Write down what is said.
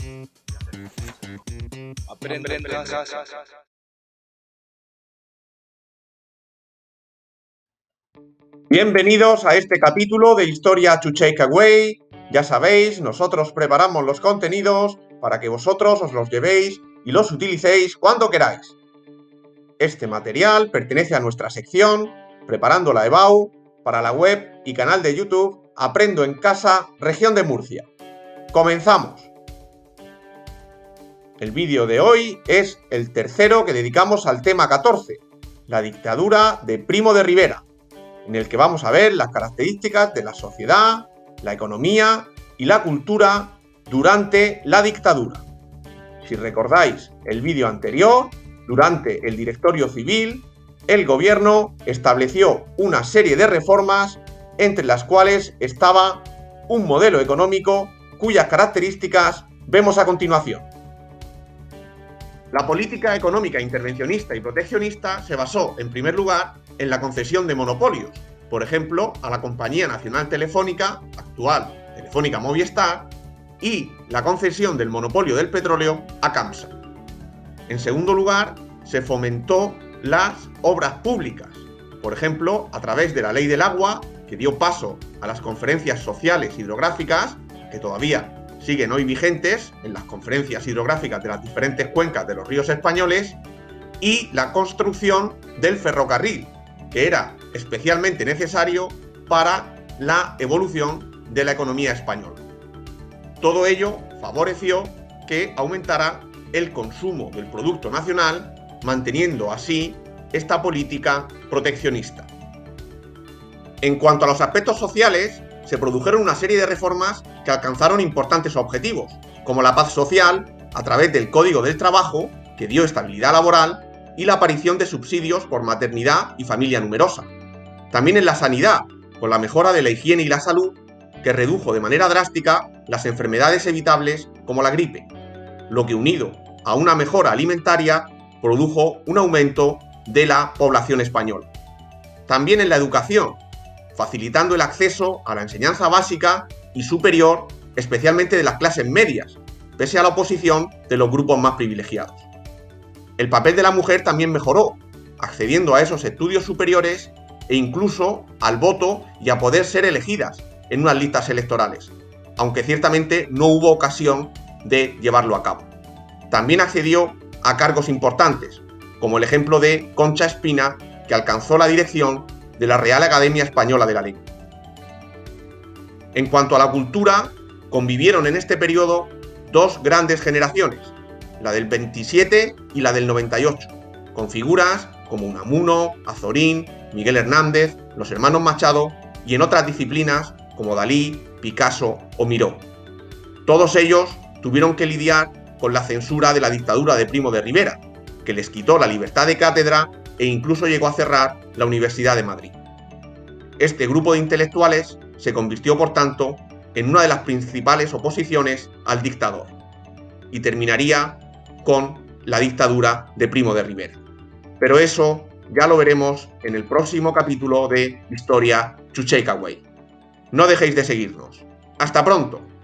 Aprende en casa. Bienvenidos a este capítulo de Historia to Take Away. Ya sabéis, nosotros preparamos los contenidos para que vosotros os los llevéis y los utilicéis cuando queráis. Este material pertenece a nuestra sección Preparando la EBAU para la web y canal de YouTube Aprendo en Casa, Región de Murcia. ¡Comenzamos! El vídeo de hoy es el tercero que dedicamos al tema 14, la dictadura de Primo de Rivera, en el que vamos a ver las características de la sociedad, la economía y la cultura durante la dictadura. Si recordáis el vídeo anterior, durante el Directorio Civil, el gobierno estableció una serie de reformas, entre las cuales estaba un modelo económico cuyas características vemos a continuación. La política económica intervencionista y proteccionista se basó, en primer lugar, en la concesión de monopolios, por ejemplo, a la Compañía Nacional Telefónica, actual Telefónica Movistar, y la concesión del monopolio del petróleo a Camsa. En segundo lugar, se fomentó las obras públicas, por ejemplo, a través de la Ley del Agua, que dio paso a las conferencias sociales hidrográficas, que todavía siguen hoy vigentes en las conferencias hidrográficas de las diferentes cuencas de los ríos españoles, y la construcción del ferrocarril, que era especialmente necesario para la evolución de la economía española. Todo ello favoreció que aumentara el consumo del producto nacional, manteniendo así esta política proteccionista. En cuanto a los aspectos sociales, se produjeron una serie de reformas que alcanzaron importantes objetivos, como la paz social a través del Código del Trabajo, que dio estabilidad laboral, y la aparición de subsidios por maternidad y familia numerosa. También en la sanidad, con la mejora de la higiene y la salud, que redujo de manera drástica las enfermedades evitables como la gripe, lo que unido a una mejora alimentaria produjo un aumento de la población española. También en la educación, facilitando el acceso a la enseñanza básica y superior, especialmente de las clases medias, pese a la oposición de los grupos más privilegiados. El papel de la mujer también mejoró, accediendo a esos estudios superiores e incluso al voto y a poder ser elegidas en unas listas electorales, aunque ciertamente no hubo ocasión de llevarlo a cabo. También accedió a cargos importantes, como el ejemplo de Concha Espina, que alcanzó la dirección de la Real Academia Española de la Lengua. En cuanto a la cultura, convivieron en este periodo dos grandes generaciones, la del 27 y la del 98, con figuras como Unamuno, Azorín, Miguel Hernández, los hermanos Machado y en otras disciplinas como Dalí, Picasso o Miró. Todos ellos tuvieron que lidiar con la censura de la dictadura de Primo de Rivera, que les quitó la libertad de cátedra e incluso llegó a cerrar la Universidad de Madrid. Este grupo de intelectuales se convirtió, por tanto, en una de las principales oposiciones al dictador y terminaría con la dictadura de Primo de Rivera. Pero eso ya lo veremos en el próximo capítulo de Historia to Take Away. No dejéis de seguirnos. ¡Hasta pronto!